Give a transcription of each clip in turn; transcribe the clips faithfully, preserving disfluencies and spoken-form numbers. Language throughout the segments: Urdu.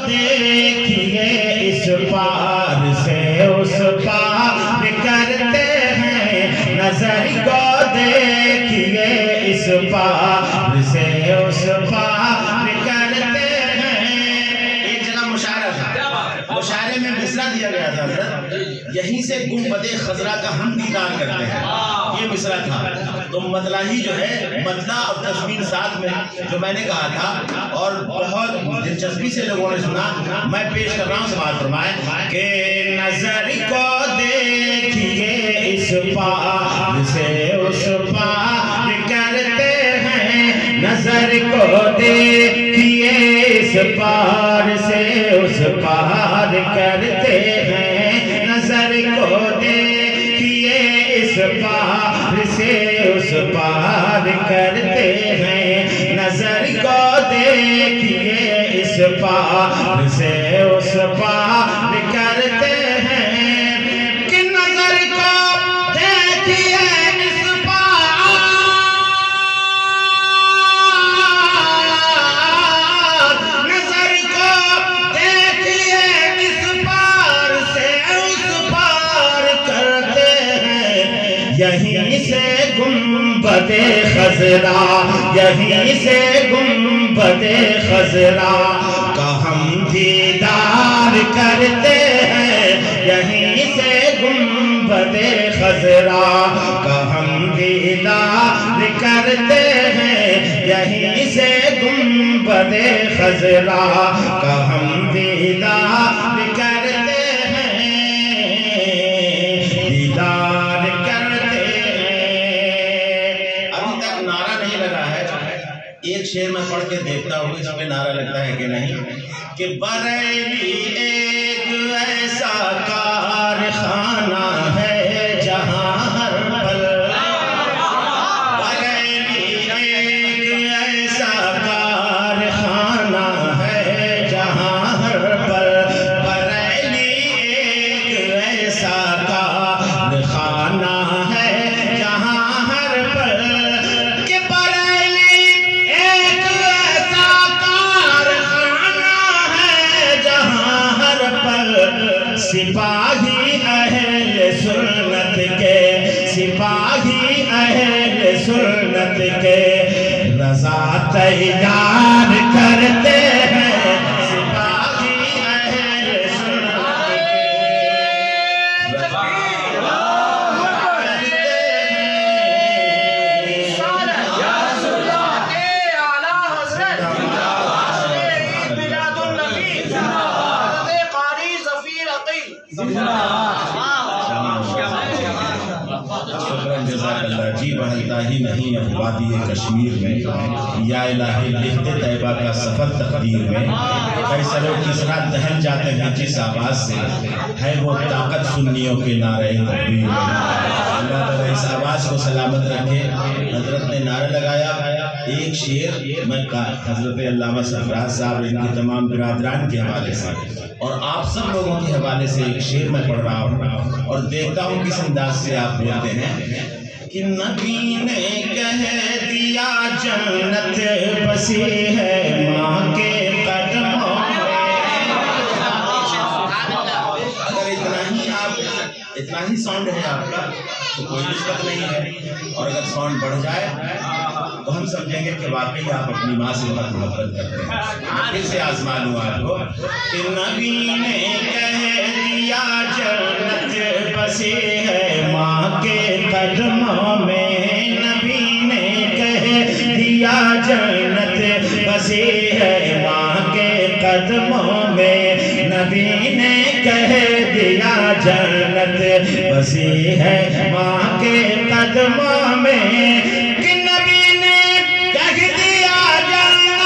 دیکھیے اس پار سے اس پار کرتے ہیں، نظر کو دیکھیے اس پار سے اس پار کرتے ہیں۔ ایک جگہ مشاعرہ تھا، مشاعرے میں مصرع دیا گیا تھا حضرت، یہیں سے گنبد خضرا کا ہم دیدار کرتے ہیں، یہ مصرع تھا۔ تو مطلعی جو ہے، مطلع اور تصویر ساتھ میں جو میں نے کہا تھا اور بہت دلچسپی سے لوگوں نے سنا، میں پیش کر رہا ہوں، سماعت فرمائیں کہ نظر کو دیکھیے اس پار سے اس پار کرتے ہیں، نظر کو دیکھیے اس پار سے اس پار کرتے ہیں، نظر کو دیکھیے اس پار سے اس پار کرتے ہیں، نظر کو دیکھیے اس پار سے اس پار کرتے ہیں، کہ نظر کو دیکھیے اس پار، نظر کو دیکھیے اس پار سے اس پار کرتے ہیں، یہیں سے گنبد خضرا، یہیں سے گنبد خضرا کا ہم دیدار کرتے ہیں، یہیں سے گنبد خضرا کا ہم دیدار کرتے ہیں، یہیں سے گنبد خضرا کا ہم دیدار کرتے ہیں، دیدار کرتے ہیں۔ ابھی تک نعرہ نہیں لگا ہے، ایک شعر میں پڑھ کے دیکھتا ہوں اس میں نعرہ لگتا ہے کہ نہیں، کہ بریلی ایک ایسا کارخانہ ہے جہاں ہر پل، بریلی ایک ایسا کارخانہ ہے جہاں ہر پل، بریلی ایک ایسا کارخانہ ہے جہاں ہر پل، کہ بریلی ایک ایسا کارخانہ ہے جہاں ہر پل، سپاہی اہل سنت کے، سپاہی اہل سنت کے رضا تیار کرتے ہیں، سپاہی اہل سنت کے رضا کرتے جزاک اللہ جی بہلتا ہی نہیں اب وادی کشمیر میں، یا الہی لکھتے طیبہ کا سفر تقدیر میں، فیصلوں کس طرح دہل جاتے ہیں جس آواز سے، ہے وہ طاقت سنیوں کے نعرہ تکبیر میں۔ اللہ تعالیٰ اس آواز کو سلامت رکھے۔ حضرت نے نعرہ لگایا، ایک شعر میں حضرت علامہ سرفراز صاحب ان کے تمام برادران کے حوالے سے اور آپ سب لوگوں کے حوالے سے ایک شعر میں پڑھ رہا ہوں اور دیکھتا ہوں کس انداز سے آپ بولتے ہیں، کہ نبی نے کہہ دیا جنت بسی ہے ماں کے قدموں میں۔ اگر اتنا ہی آپ اتنا ہی ساؤنڈ ہے آپ کا تو کوئی نسبت نہیں ہے، اور اگر ساؤنڈ بڑھ جائے تو ہم سمجھیں گے کہ واقعی آپ اپنی ماں سے بہت محبت کرتے ہیں۔ پھر سے آزما لوں آپ کو، کہ نبی نے کہہ دیا جنت بسی ہے ماں کے قدموں میں، نبی نے کہہ دیا جنت بسی ہے ماں کے قدموں میں، نبی نے کہہ دیا جنت بسی ہے ماں کے قدموں میں، کہ نبی نے کہہ دیا جنت،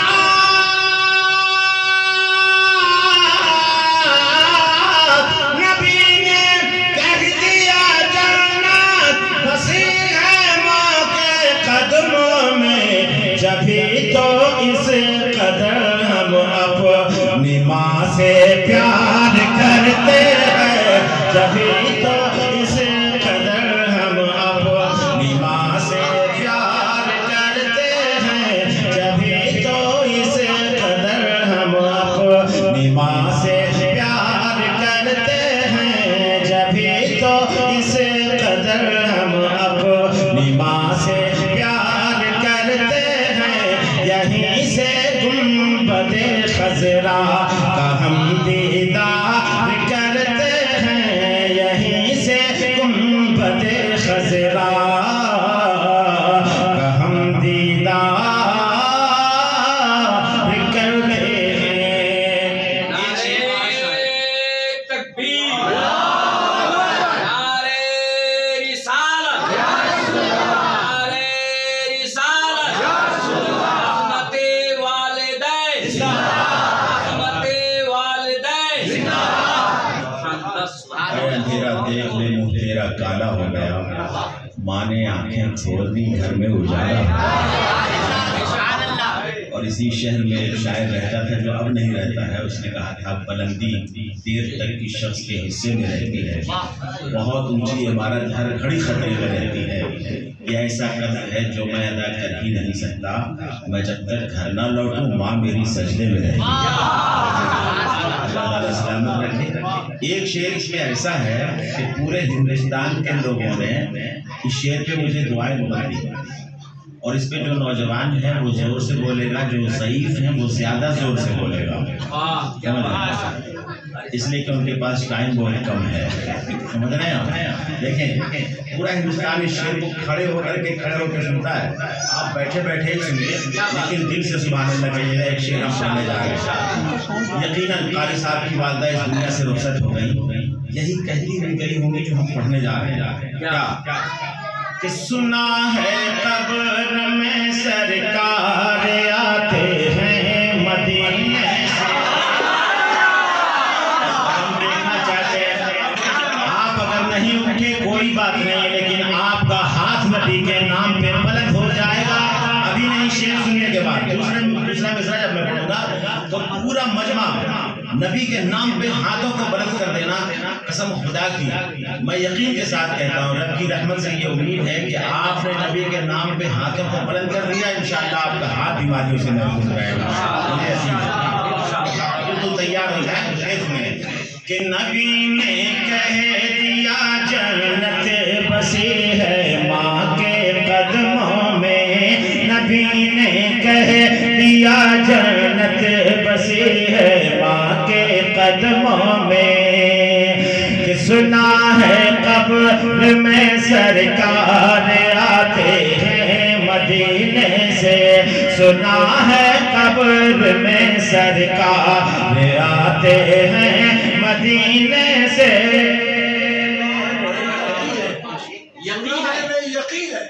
نبی نے کہہ دیا جنت بسی ہے ماں کے قدموں میں، جبھی تو اس قدر ہم اپنی ماں سے پیار کرتے ہیں، جبھی تو اس قدر ہم اپنی ماں سے پیار کرتے ہیں، جبھی تو اس قدر ہم اپنی نما سے پیار کرتے ہیں جبھی تو اس قدر ہم اپنی ماں سے پیار کرتے ہیں یہیں سے گنبد خضرا کا ہم دیدار کرتے ہیں یہیں سے گنبد خضرا کا ہم دیدار کالا ہو گیا ماں نے آنکھیں کھول دی گھر میں اجالا اور اسی شہر میں ایک شاعر رہتا تھا جو اب نہیں رہتا ہے اس نے کہا تھا بلندی دیر تک کی شخص کے حصے میں رہتی ہے بہت اونچی عمارت ہر گھڑی خطرے میں رہتی ہے یہ ایسا قدر ہے جو میں ادا کر ہی نہیں سکتا میں جب تک گھر نہ لوٹوں ماں میری سجدے میں رہتی ایک شعر اس میں ایسا ہے کہ پورے ہندوستان کے لوگوں نے اس شعر پہ مجھے دعائیں مانگی اور اس پہ جو نوجوان ہے وہ زور سے بولے گا جو ضعیف ہیں وہ زیادہ زور سے بولے گا اس لیے کہ ان کے پاس ٹائم بہت کم ہے سمجھ رہے ہیں دیکھیں پورا ہندوستان اس شعر کو کھڑے ہو کر کے کھڑے ہو کے سنتا ہے آپ بیٹھے بیٹھے ہی سنیے لیکن دل سے سبحان اللہ کہیے گا ایک شعر ہم پڑھنے جا رہے ہیں یقیناً قاری صاحب کی والدہ اس دنیا سے رخصت ہو گئی یہی کہتی ہوئی گئی ہوں گی جو ہم پڑھنے جا رہے ہیں کیا کہ سنا ہے قبر میں سرکار آتے ہیں مدینے سے ہم دیکھنا چاہتے ہیں آپ اگر نہیں اٹھے کوئی بات نہیں لیکن آپ کا ہاتھ نبی کے نام پہ بلند ہو جائے گا ابھی نہیں شعر سننے کے بعد دوسرا دوسرا مصرع جب میں پڑھوں گا تو پورا مجمع نبی کے نام پہ ہاتھوں کو بلند کر دینا قسم خدا کی میں یقین کے ساتھ کہتا ہوں رب کی رحمت سے یہ امید ہے کہ آپ نے نبی کے نام پہ ہاتھوں کو بلند کر دیا انشاءاللہ آپ کا ہاتھ بیماریوں سے محفوظ رہے گا تو تیار ہو جائے شیخ میں کہ نبی نے کہہ دیا جنت بسی ہے ماں کے قدموں میں نبی نے کہہ دیا جنت بسی ہے ماں کے قدموں میں کہ سنا ہے قبر میں سرکار آتے ہیں مدینے سے سنا ہے قبر میں سرکار آتے ہیں مدینے سے یقین ہے یقین ہے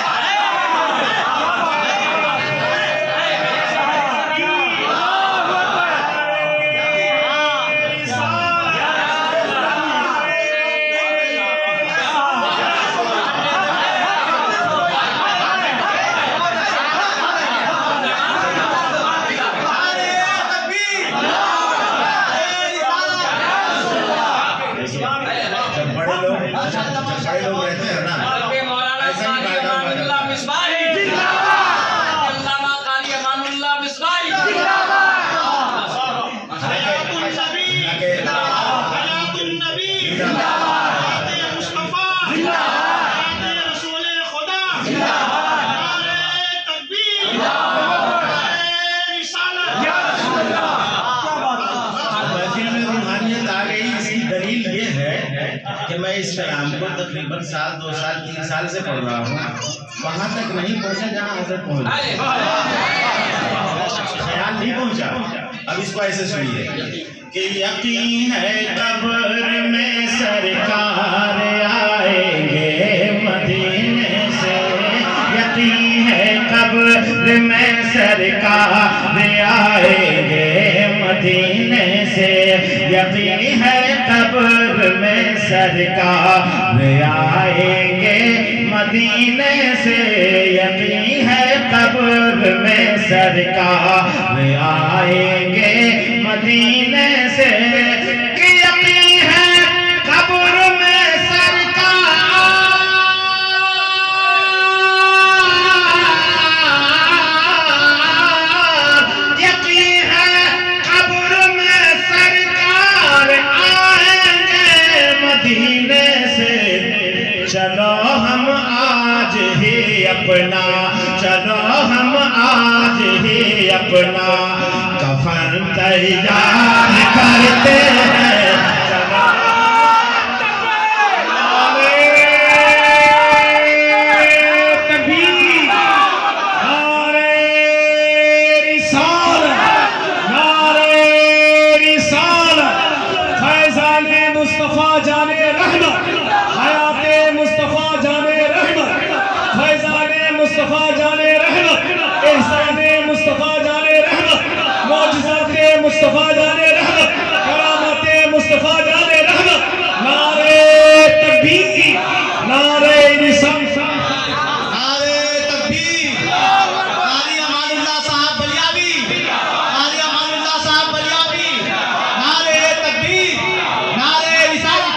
کہ میں اس کلام کو تقریباً سال دو سال تین سال سے پڑھ رہا ہوں وہاں تک نہیں پہنچا جہاں حضرت پہنچا خیال نہیں پہنچا اب اس کو ایسے سنیے کہ یقین ہے قبر میں سرکار آئیں گے مدینے سے یقین ہے قبر میں سرکار آئیں گے مدینے سے یقین ہے قبر میں سرکار آئیں گے مدینے سے یقین ہے قبر میں سرکار آئیں گے مدینے سے یقین ہے قبر میں سرکار یقین ہے قبر میں अपना, चलो हम आज ही अपना कफन तैयार करते हैं। चलो मुस्तफा जाने रहमत, हयाते मुस्तफा जाने रहमत, फैजाने मुस्तफा जाने रहमत, एहसाने मुस्तफा जाने रहमत, मौजिज़ाते मुस्तफा जाने रहमत, करामाते मुस्तफा जाने रहमत। नारे तकबीर, नारे रिसालत, नारे तकबीर। कारी अमानुल्लाह साहब बलियावी, कारी अमानुल्लाह साहब बलियावी। नारे तकबीर, नारे रिसालत।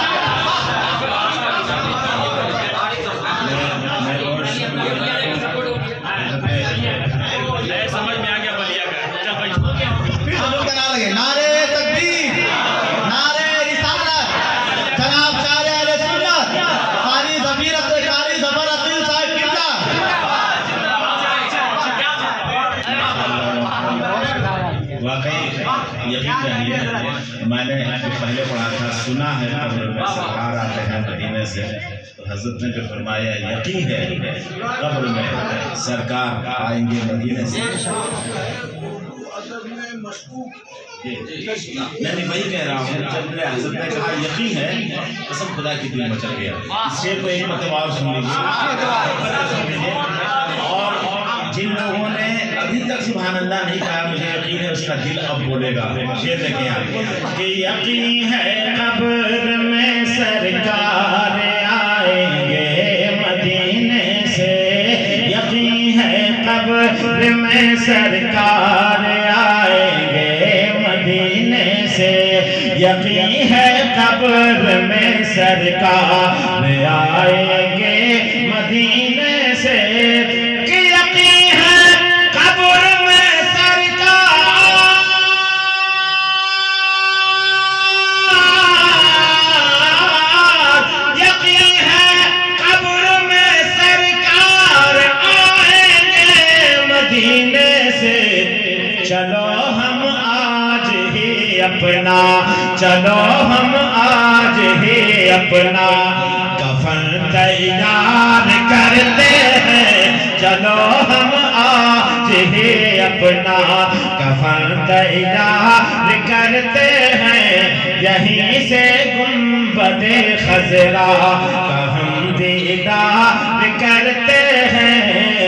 समझ में आ गया बलिया का। फिर हम लोग कहना लगे नारे तकबीर, नारे रिसालत। जनाब शायर अहले सुन्नत कारी ज़बीरत कारी ज़बर अकील साहब किबला। वाकई यकीन करिए, मैंने पहले पढ़ा था, सुना है कब्र में सरकार आते हैं मदीने से, तो हजरत ने जो फरमाया यकीन है कब्र में सरकार आएंगे मदीने से। मैं नहीं वही कह रहा हूँ, जब मेरे हजरत ने कहा यकीन है, कसम खुदा की दिल मचल गया। शेर को एक मरतबा और सुन लीजिए। और जिन लोगों ने अभी तक सुभान अल्लाह नहीं कहा, मुझे यकीन है उसका दिल अब बोलेगा। शेर देखें आप कि यकीन है कब्र में सरकार आएंगे मदीने से, यकीन है कब्र में सरकार आएंगे मदीने से, यकीन है कब्र में सरकार आएंगे मदीने से, कि यकीन है कब्र में सरकार, यकीन है कब्र में सरकार आएंगे मदीने से। चलो हम आज ही अपना, चलो हम आज ही अपना कफन तैयार करते हैं। चलो हम आज ही अपना कफन तैयार करते हैं। यहीं से गुंबदे खजरा का हम दीदार करते हैं,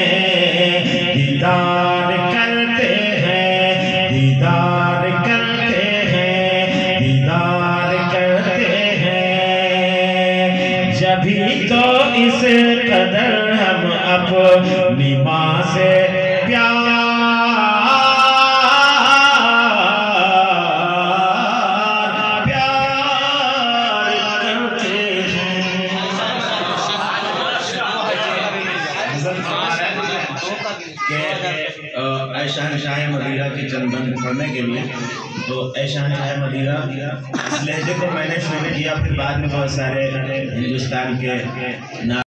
दीदार करते हैं, दीदार करते हैं, दीदार करते हैं। जभी तो इस कदर हम अपनी माँ से प्यार प्यार करते हैं। ऐ शहंशाह मदीना की चंद बंद पढ़ने के लिए, तो ऐ शहंशाह मदीना इस लहजे को मैंने शुरू किया, फिर बाद में बहुत सारे हिंदुस्तान के